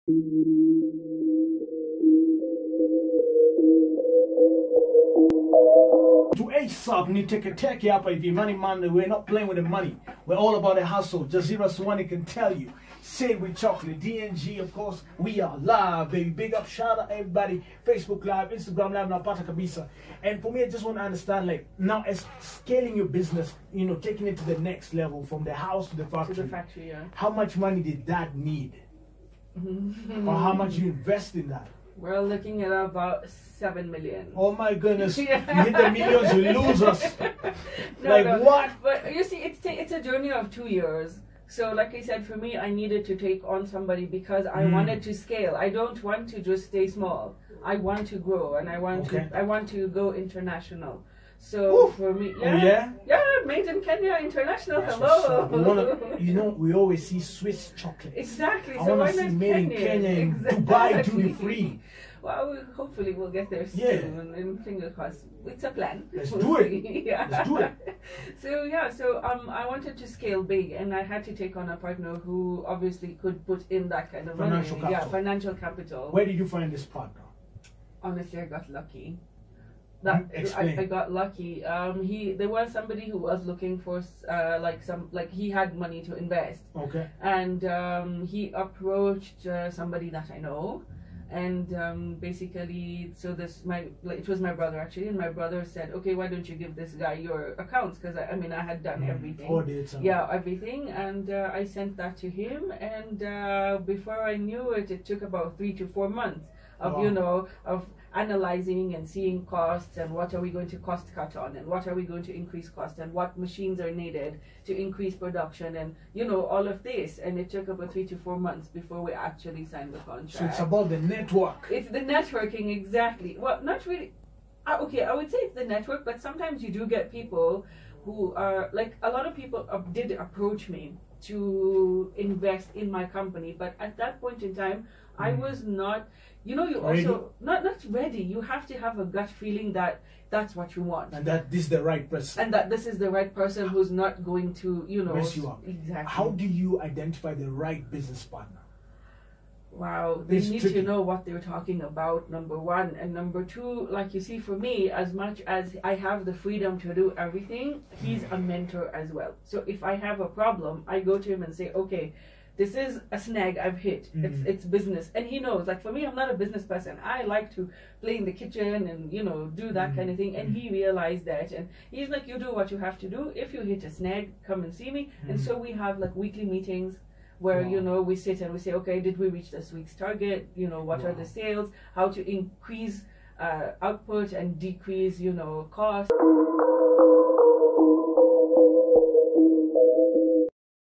To ASAP, ni take hapa hivi. Money man, we're not playing with the money. We're all about the hustle. Jazeera Swani can tell you. Say with chocolate. DNG, of course, we are live, baby. Big up, shout out everybody. Facebook Live, Instagram Live, napata kabisa. And for me, I just want to understand, like, now as scaling your business, you know, taking it to the next level from the house to the factory. To the factory, yeah. How much money did that need? Or how much you invest in that? We're looking at about 7 million. Oh my goodness! You hit the millions, you lose us. No. What? But you see, it's a journey of 2 years. So, like I said, for me, I needed to take on somebody because I wanted to scale. I don't want to just stay small. I want to grow, and I want to go international. So for me, made in Kenya, international. That's hello. You know, we always see Swiss chocolate. Exactly. I so want to see made in Kenya in Dubai duty free. Well, hopefully we'll get there soon. Yeah. And fingers crossed. It's a plan. Let's do it. Yeah. Let's do it. So I wanted to scale big, and I had to take on a partner who obviously could put in that kind of Financial money. capital. Yeah, financial capital. Where did you find this partner? Honestly, I got lucky. Explain. I got lucky. There was somebody who was looking for he had money to invest. Okay. And he approached somebody that I know, and basically, so it was my brother actually, and my brother said, okay, why don't you give this guy your accounts? Because I had done everything. Audits. Yeah, everything, and I sent that to him, and before I knew it, it took about 3 to 4 months of of analyzing and seeing costs, and what are we going to cost cut on, and what are we going to increase cost, and what machines are needed to increase production, and all of this. And it took about 3 to 4 months before we actually signed the contract. So it's about the network. It's the networking, exactly. Well, not really. Okay, I would say it's the network, but sometimes you do get people who are like, a lot of people did approach me to invest in my company, but at that point in time, I was not. You also not ready. You have to have a gut feeling that that's what you want, and that this is the right person, and that this is the right person who's not going to mess you up. Exactly. How do you identify the right business partner? Wow, they need to know what they're talking about, number one, and number two, like you see, for me, as much as I have the freedom to do everything, he's a mentor as well. So if I have a problem, I go to him and say, okay, this is a snag I've hit. It's business. And he knows, like, for me, I'm not a business person. I like to play in the kitchen and, do that kind of thing. And he realized that. And he's like, you do what you have to do. If you hit a snag, come and see me. And so we have, like, weekly meetings where, we sit and we say, okay, did we reach this week's target? What are the sales? How to increase output and decrease, cost.